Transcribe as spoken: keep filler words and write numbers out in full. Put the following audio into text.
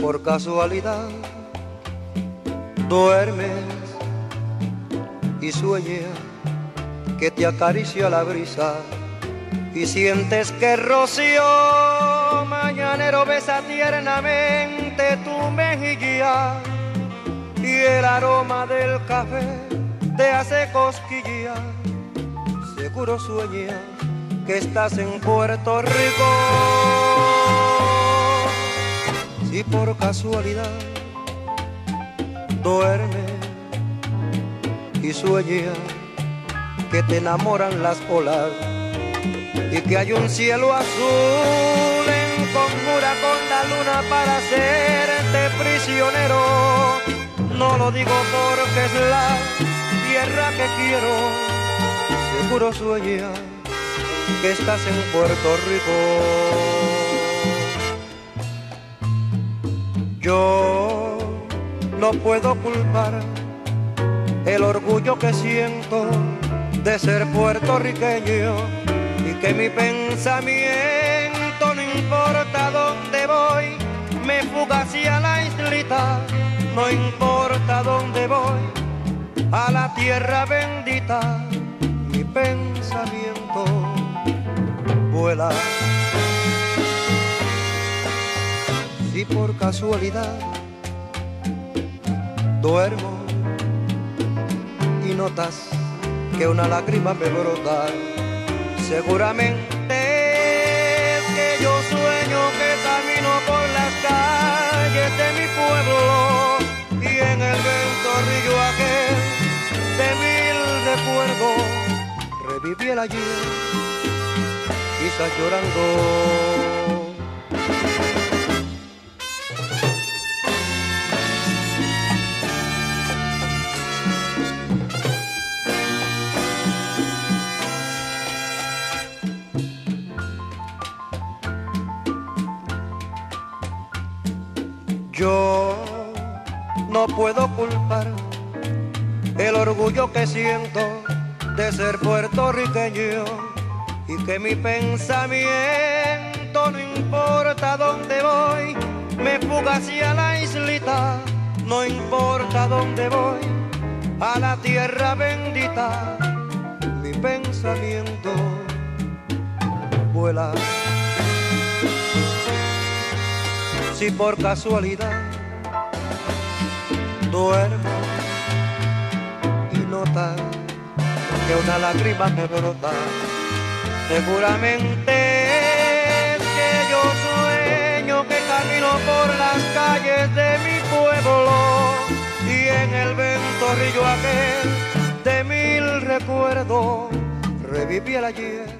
por casualidad duermes y sueñas que te acaricia la brisa y sientes que el rocío mañanero besa tiernamente tu mejilla y el aroma del café te hace cosquillas. Seguro sueñas que estás en Puerto Rico. Si por casualidad duermes y sueñas que te enamoran las olas y que hay un cielo azul en conjura con la luna para hacerte prisionero. No lo digo porque es la tierra que quiero. Seguro sueñas que estás en Puerto Rico. Yo no puedo culpar el orgullo que siento de ser puertorriqueño y que mi pensamiento no importa dónde voy, me fuga hacia la islita, no importa dónde voy, a la tierra bendita, mi pensamiento vuela. Si por casualidad duermo y notas que una lágrima me brota, seguramente es que yo sueño que camino por las calles de mi pueblo y en el ventorrillo aquel de mil recuerdos reviví el ayer, quizás llorando. Yo no puedo culpar el orgullo que siento de ser puertorriqueño y que mi pensamiento no importa dónde voy, me fuga hacia la islita, no importa dónde voy, a la tierra bendita, mi pensamiento vuela. Si por casualidad duermo y notas que una lágrima me brota, seguramente es que yo sueño que camino por las calles de mi pueblo y en el ventorrillo aquel de mil recuerdos reviví el ayer,